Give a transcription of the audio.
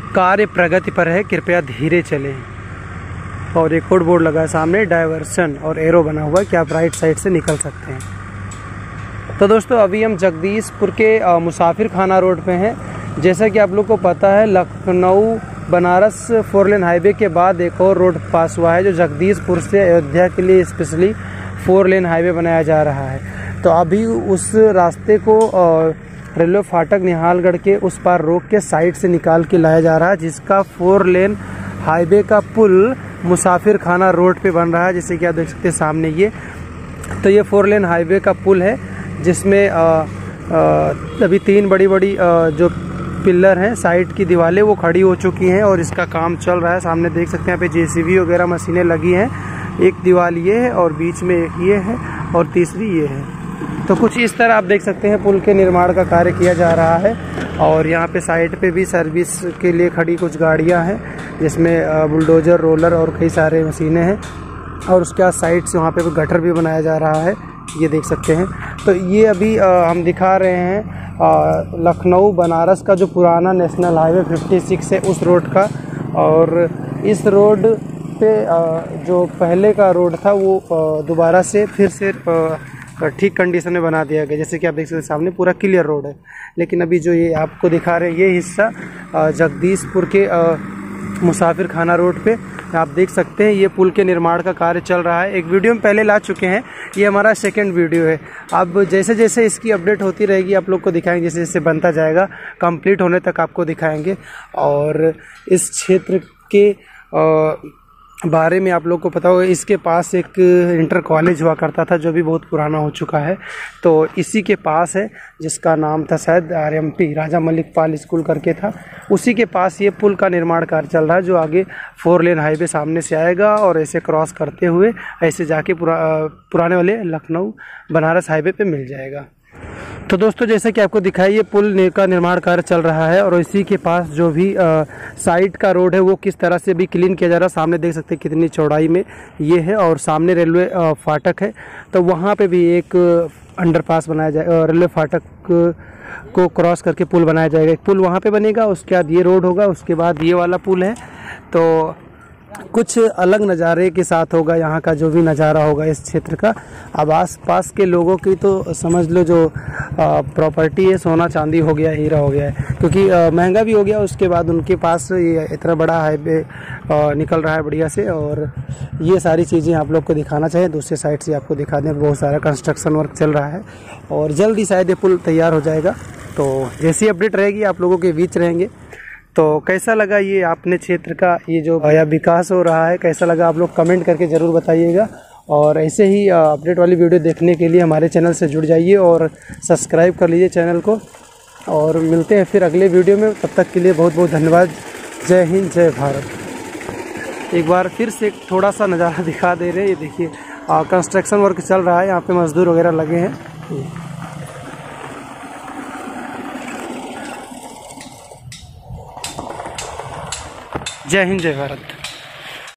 कार्य प्रगति पर है, कृपया धीरे चलें। और एक और बोर्ड लगा है सामने, डायवर्सन और एरो बना हुआ है कि आप राइट साइड से निकल सकते हैं। तो दोस्तों अभी हम जगदीशपुर के मुसाफिर खाना रोड पे हैं। जैसा कि आप लोग को पता है, लखनऊ बनारस 4 लेन हाईवे के बाद एक और रोड पास हुआ है जो जगदीशपुर से अयोध्या के लिए स्पेशली 4 लेन हाईवे बनाया जा रहा है। तो अभी उस रास्ते को रेलवे फाटक निहालगढ़ के उस पार रोक के साइड से निकाल के लाया जा रहा है, जिसका 4 लेन हाईवे का पुल मुसाफिर खाना रोड पे बन रहा है। जैसे कि आप देख सकते हैं सामने ये, तो ये 4 लेन हाईवे का पुल है जिसमें अभी 3 बड़ी बड़ी जो पिलर हैं, साइड की दीवारें वो खड़ी हो चुकी हैं और इसका काम चल रहा है। सामने देख सकते हैं यहाँ पे जेसीबी वगैरह मशीनें लगी हैं। एक दीवार ये है और बीच में एक ये है और तीसरी ये है। तो कुछ इस तरह आप देख सकते हैं पुल के निर्माण का कार्य किया जा रहा है। और यहाँ पे साइड पे भी सर्विस के लिए खड़ी कुछ गाड़ियाँ हैं जिसमें बुलडोजर, रोलर और कई सारे मशीनें हैं। और उसके बाद साइड से वहाँ पे गटर भी बनाया जा रहा है, ये देख सकते हैं। तो ये अभी हम दिखा रहे हैं लखनऊ बनारस का जो पुराना नेशनल हाईवे 56 है उस रोड का। और इस रोड पे जो पहले का रोड था वो दोबारा से फिर से ठीक कंडीशन में बना दिया गया। जैसे कि आप देख सकते हैं सामने पूरा क्लियर रोड है। लेकिन अभी जो ये आपको दिखा रहे हैं ये हिस्सा जगदीशपुर के मुसाफिर खाना रोड पे आप देख सकते हैं ये पुल के निर्माण का कार्य चल रहा है। एक वीडियो में पहले ला चुके हैं, ये हमारा सेकंड वीडियो है। अब जैसे जैसे इसकी अपडेट होती रहेगी आप लोग को दिखाएंगे, जैसे जैसे बनता जाएगा कंप्लीट होने तक आपको दिखाएंगे। और इस क्षेत्र के बारे में आप लोग को पता होगा, इसके पास एक इंटर कॉलेज हुआ करता था जो भी बहुत पुराना हो चुका है। तो इसी के पास है, जिसका नाम था शायद RMP राजा मलिक पाल स्कूल करके था। उसी के पास ये पुल का निर्माण कार्य चल रहा है जो आगे 4 लेन हाईवे सामने से आएगा और ऐसे क्रॉस करते हुए ऐसे जाके पुराने वाले लखनऊ बनारस हाईवे पे मिल जाएगा। तो दोस्तों जैसे कि आपको दिखाई ये पुल का निर्माण कार्य चल रहा है और इसी के पास जो भी साइड का रोड है वो किस तरह से भी क्लीन किया जा रहा है। सामने देख सकते हैं कितनी चौड़ाई में ये है और सामने रेलवे फाटक है। तो वहाँ पे भी एक अंडरपास बनाया जाएगा, रेलवे फाटक को क्रॉस करके पुल बनाया जाएगा। एक पुल वहाँ पे बनेगा, उसके बाद ये रोड होगा, उसके बाद ये वाला पुल है। तो कुछ अलग नज़ारे के साथ होगा यहाँ का जो भी नज़ारा होगा इस क्षेत्र का। अब आस पास के लोगों की तो समझ लो जो प्रॉपर्टी है सोना चांदी हो गया, हीरा हो गया है, क्योंकि महंगा भी हो गया। उसके बाद उनके पास ये इतना बड़ा हाईवे निकल रहा है बढ़िया से। और ये सारी चीज़ें आप लोग को दिखाना चाहिए। दूसरे साइड से आपको दिखा दें, बहुत सारा कंस्ट्रक्शन वर्क चल रहा है और जल्द ही शायद ये पुल तैयार हो जाएगा। तो जैसी अपडेट रहेगी आप लोगों के बीच रहेंगे। तो कैसा लगा ये आपने क्षेत्र का ये जो विकास हो रहा है, कैसा लगा आप लोग कमेंट करके ज़रूर बताइएगा। और ऐसे ही अपडेट वाली वीडियो देखने के लिए हमारे चैनल से जुड़ जाइए और सब्सक्राइब कर लीजिए चैनल को। और मिलते हैं फिर अगले वीडियो में, तब तक के लिए बहुत बहुत धन्यवाद। जय हिंद, जय भारत। एक बार फिर से थोड़ा सा नज़ारा दिखा दे रहे हैं। ये देखिए कंस्ट्रक्शन वर्क चल रहा है, यहाँ पे मजदूर वगैरह लगे हैं। जय हिंद, जय भारत।